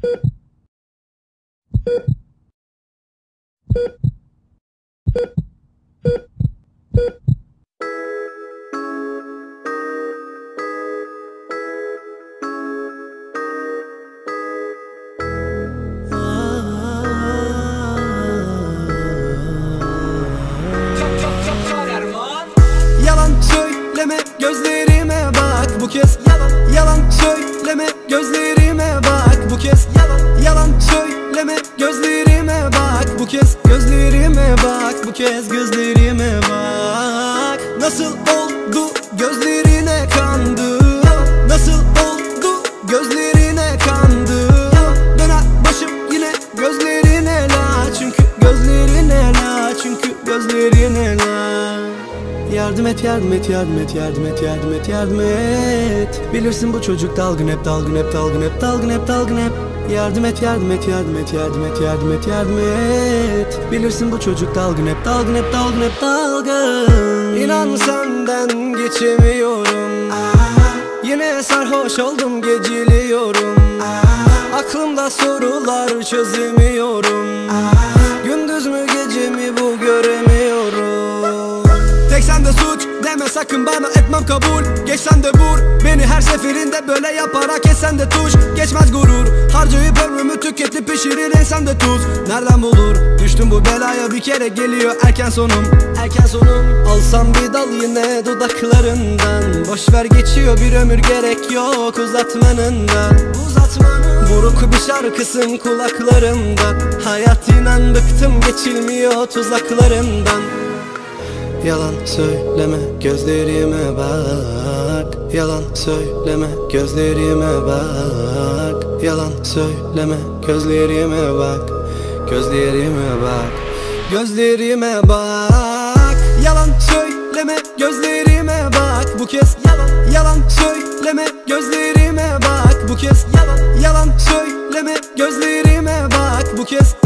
Yalan söyleme, gözlerime bak bu kez. Yalan söyleme, gözlerime bak bu kez. Yalan söyleme, gözlerime bak bu kez. Gözlerime bak bu kez, gözlerime bak. Nasıl oldu gözlerine kandı? Nasıl oldu gözlerine kandı? Döner başım yine gözlerine la. Çünkü gözlerine la, çünkü gözlerine la. Yardım et, yardım et, yardım et, yardım et, yardım et, yardım et. Bilirsin bu çocuk dalgın hep, dalgın hep, dalgın hep, dalgın hep, dalgın hep. Yardım et, yardım et, yardım et, yardım et, yardım et, yardım et. Bilirsin bu çocuk dalgın hep, dalgın hep, dalgın hep, dalgın. İnan senden geçemiyorum. Yine sarhoş oldum, geciliyorum. Aklımda sorular çözemiyorum. Gündüz mü gece mi bu göremiyorum. Tek sende suç deme sakın bana, etmem kabul. Geçsen de vur beni her seferinde, böyle yaparak etsen de tuş. Geçmez gurur, harcayıp ömrümü tüketip pişirir insan de tuz. Nereden bulur, düştüm bu belaya bir kere, geliyor erken sonum. Erken sonum. Alsam bir dal yine dudaklarından. Boşver geçiyor bir ömür, gerek yok uzatmanından. Buruk bir şarkısın kulaklarımda. Hayat inan bıktım, geçilmiyor tuzaklarından. Yalan söyleme, gözlerime bak. Yalan söyleme, gözlerime bak. Yalan söyleme, gözlerime bak. Gözlerime bak, gözlerime bak. Yalan söyleme, gözlerime bak bu kez. Yalan söyleme, gözlerime bak bu kez. Yalan söyleme, gözlerime bak bu kez.